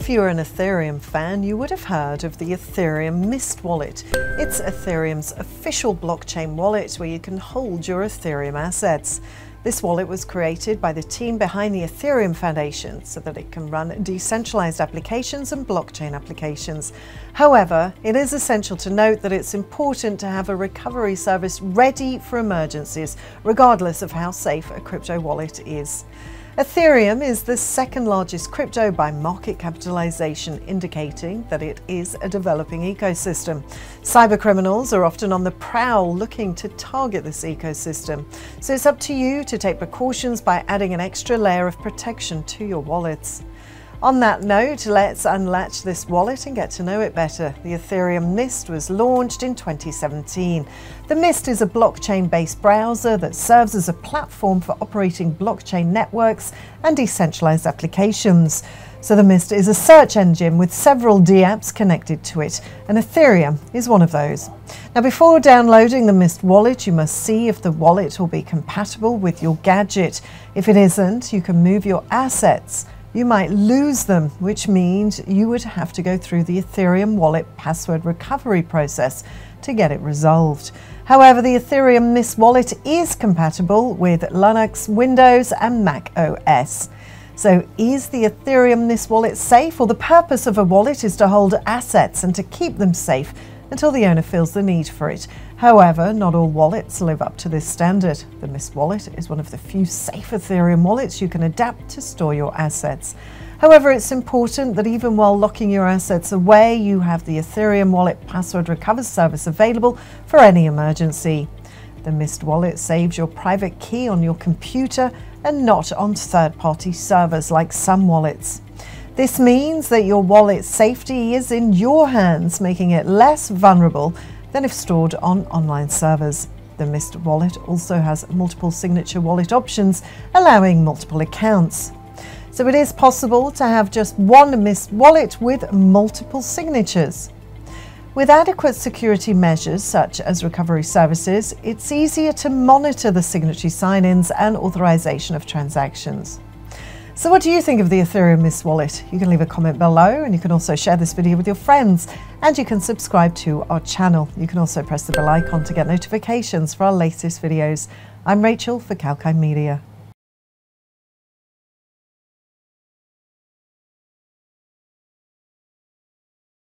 you're an Ethereum fan, you would have heard of the Ethereum Mist wallet. It's Ethereum's official blockchain wallet where you can hold your Ethereum assets. This wallet was created by the team behind the Ethereum Foundation so that it can run decentralized applications and blockchain applications. However, it is essential to note that it's important to have a recovery service ready for emergencies, regardless of how safe a crypto wallet is. Ethereum is the second largest crypto by market capitalization, indicating that it is a developing ecosystem. Cybercriminals are often on the prowl looking to target this ecosystem. So it's up to you to take precautions by adding an extra layer of protection to your wallets. On that note, let's unlatch this wallet and get to know it better. The Ethereum Mist was launched in 2017. The Mist is a blockchain-based browser that serves as a platform for operating blockchain networks and decentralized applications. So the Mist is a search engine with several dApps connected to it, and Ethereum is one of those. Now, before downloading the Mist wallet, you must see if the wallet will be compatible with your gadget. If it isn't, you can move your assets. You might lose them, which means you would have to go through the Ethereum wallet password recovery process to get it resolved. However, the Ethereum Mist wallet is compatible with Linux, Windows, and Mac OS. So is the Ethereum Mist wallet safe? Well, the purpose of a wallet is to hold assets and to keep them safe until the owner feels the need for it. However, not all wallets live up to this standard. The Mist wallet is one of the few safe Ethereum wallets you can adapt to store your assets. However, it's important that even while locking your assets away, you have the Ethereum wallet password recovery service available for any emergency. The Mist wallet saves your private key on your computer and not on third-party servers like some wallets. This means that your wallet's safety is in your hands, making it less vulnerable than if stored on online servers. The Mist wallet also has multiple signature wallet options, allowing multiple accounts. So it is possible to have just one Mist wallet with multiple signatures. With adequate security measures such as recovery services, it's easier to monitor the signatory sign-ins and authorization of transactions. So what do you think of the Ethereum Mist wallet? You can leave a comment below, and you can also share this video with your friends, and you can subscribe to our channel. You can also press the bell icon to get notifications for our latest videos. I'm Rachel for kalkinemedia.